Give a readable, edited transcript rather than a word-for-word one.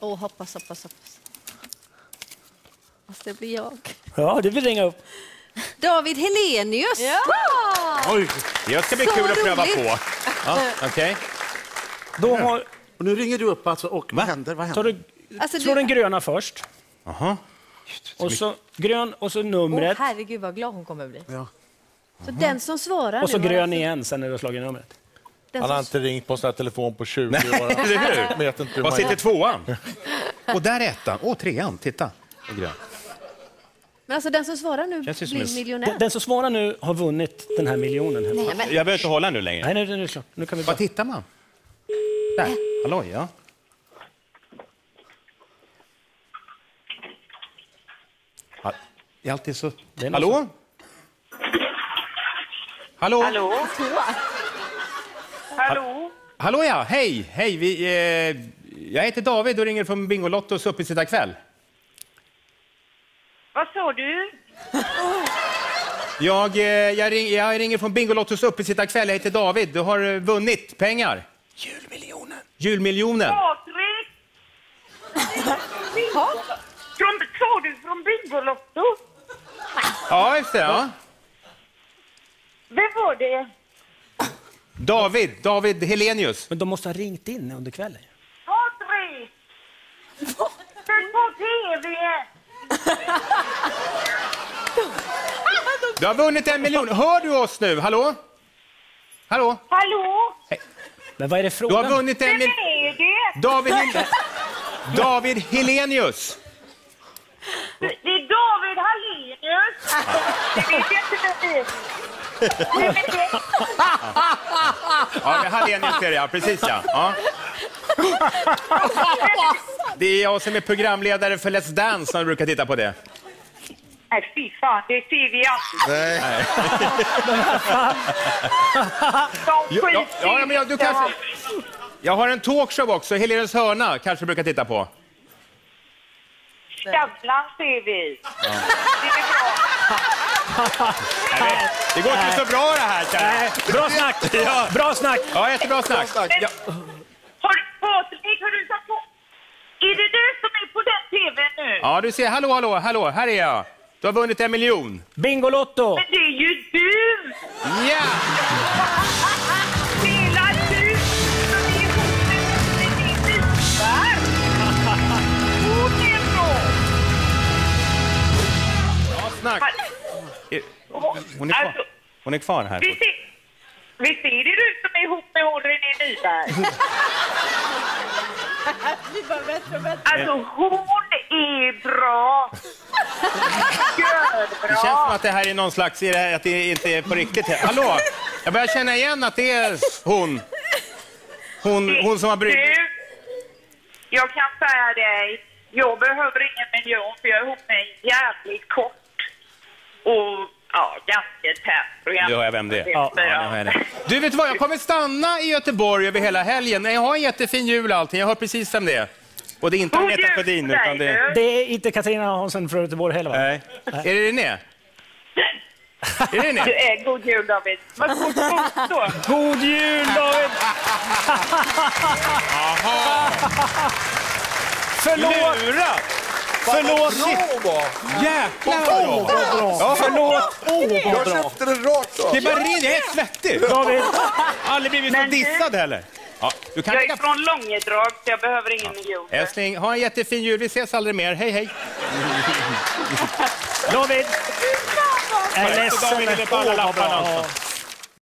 Hoppas. Alltså, det blir jag. Ja, du vill ringa upp. David Helenius. Ja! Oj, det ska bli kul att pröva på. Ja, okej. Då har... Och nu ringer du upp alltså, och vad händer? Tar du, Alltså, slår den gröna först. Aha. Och så grön och så numret. Herregud vad glad hon kommer bli. Ja. Så den som svarar Och så nu, grön igen sen när du har slagit numret. Han har inte ringt på sån här telefon på 20 år. Eller hur? Vet inte hur Vad man sitter tvåan? Och där är ettan. Trean, titta. Men alltså den som svarar nu Känns ju som blir en- miljonär. Den som svarar nu har vunnit den här miljonen. Här. Nej, men... Jag behöver inte hålla nu längre. Nej, nu är det klart. Nu kan vi bara... Vad tittar man? Där. Hallå, ja. Det är alltid så... Hallå? Hallå? Hallå? Hallå? Hallå, ja. Hej. Jag heter David och ringer från Bingolottos uppesittarkväll. Vad sa du? Jag ringer från Bingolottos uppesittarkväll. Jag heter David. Du har vunnit pengar. Julmiljonen. Patrik! Sa du från Bingolotto? Ja, just det. Ja. Vem var det? David Helenius. Men de måste ha ringt in under kvällen. Patrik! Den på TV! Du har vunnit 1 miljon. Hör du oss nu? Hallå? Hallå? Hallå? Men vad är det Du frågan? har vunnit 1 Vem miljon. är det? David Helenius. Det är David Hallenius. Det vet jag inte vem det är. Ja, det Hallenius är det, ja. Precis, ja. Det är jag som är programledare för Let's Dance som brukar titta på det. Nej, fy fan. Det ser vi alltid. Ja, men du kanske... Jag har en talkshow också, Helenes hörna kanske brukar titta på. Skavlan ser vi. Det är bra. Det går inte så bra det här, känner jag. Bra snack! Ja. Bra snack! Ja, jättebra snack. Ja. Patrik, har du satt på... Är det du som är på den TV nu? Ja, du ser. Hallå, här är jag. Du har vunnit 1 miljon. Bingolotto! Men det är ju du! Ja! Hela du som är ihop med din Nyberg! Hon är bra! Bra snack. Hon är kvar här. Visst är det du som är ihop med hon René Nyberg? Alltså hon är bra! Det känns som att det här är någon slags... Att det inte är på riktigt. Hallå? Jag börjar känna igen att det är hon. Hon som har brytt. Du, jag kan säga dig, jag behöver ingen miljon för jag är ihop med en jävligt kort och ganska tätt program. Du hör jag vem det är. Ja, Du, vet vad? Jag kommer stanna i Göteborg över hela helgen. Jag har en jättefin jul och allting. Jag hör precis vem det är. Och det är inte Agneta Sjödin utan det är... Det är inte Katarina Hansson från Göteborg heller, va? Nej. Är det René? Är det René? Du är god jul, David. Varsågod då. God jul, David! Jaha! Förlåt! Lurat! Förlåt! Jäklar vad bra! Ja, Förlåt! Jag köpte den rakt av. det bara rinner, jag är svettig. David! Aldrig blivit så Men du- dissad heller. Ja, du kan Jag är från Långedrag så jag behöver ingen miljon. Älskling, ha en jättefin jul. Vi ses aldrig mer. Hej, hej. David! Jag är David ledsen. ville på alla lapparna alltså.